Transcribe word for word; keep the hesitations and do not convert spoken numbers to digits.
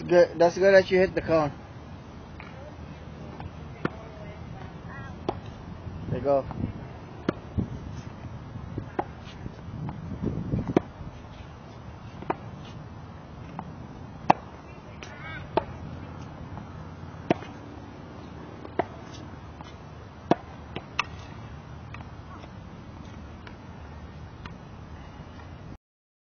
Good. That's good that you hit the cone. There you go.